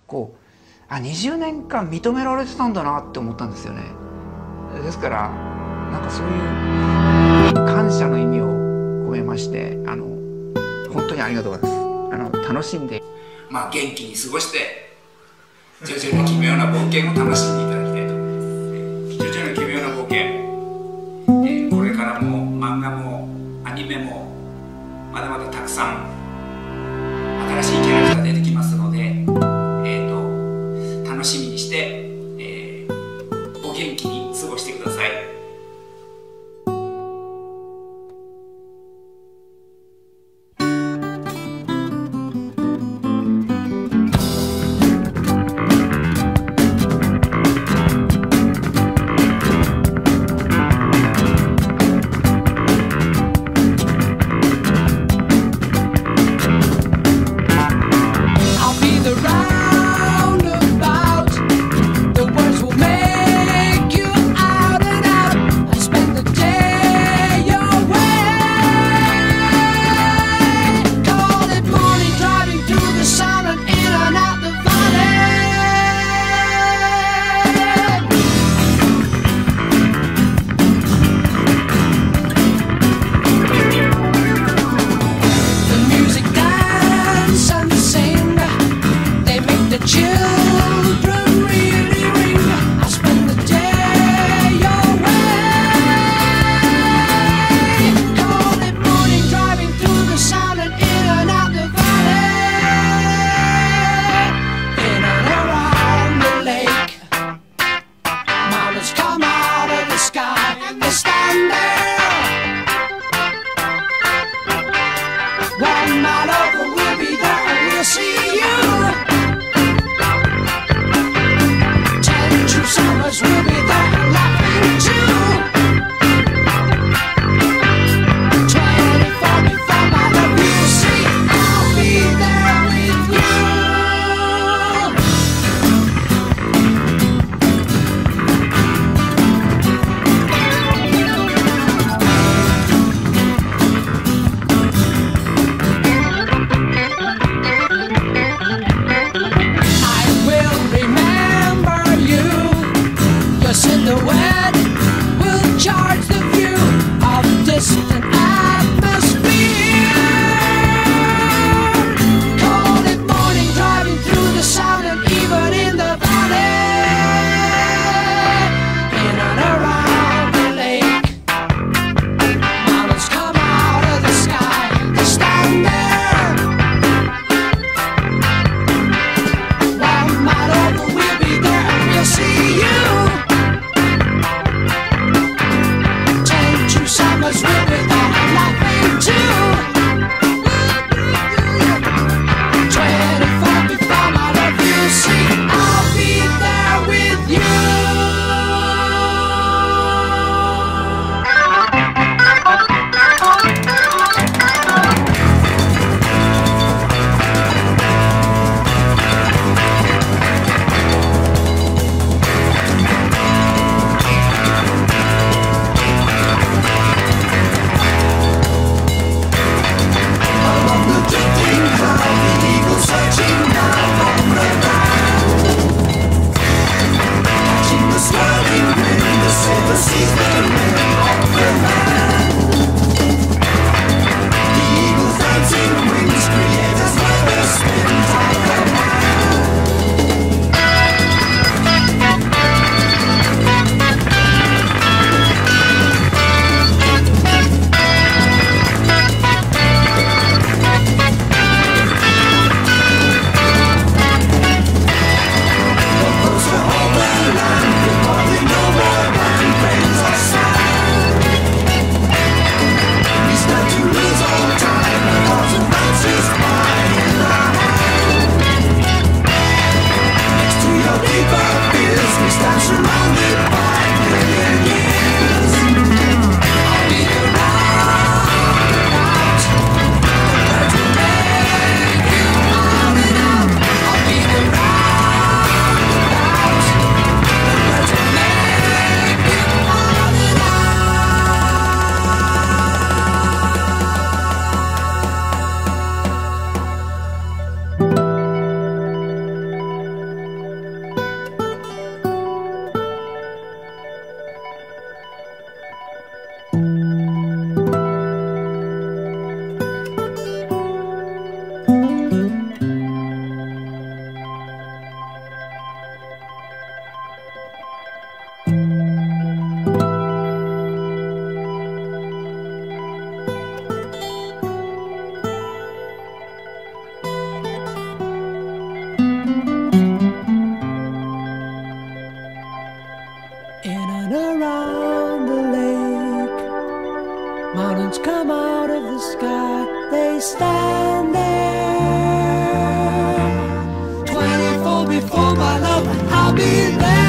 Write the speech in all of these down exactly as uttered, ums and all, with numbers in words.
こうあにじゅうねんかん認められてたんだなって思ったんですよね。ですからなんかそういう感謝の意味を込めまして、あの本当にありがとうございます。あの楽しんで、まあ、元気に過ごしてジョジョの奇妙な冒険を楽しんでいただきたいと思います。ジョジョの奇妙な冒険、えー、これからも漫画もアニメもまだまだたくさん新しいキャラクター出てきますので、えー、と楽しみにして、えー、お元気に過ごしてください。 be there.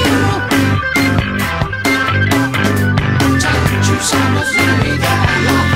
Somos vida,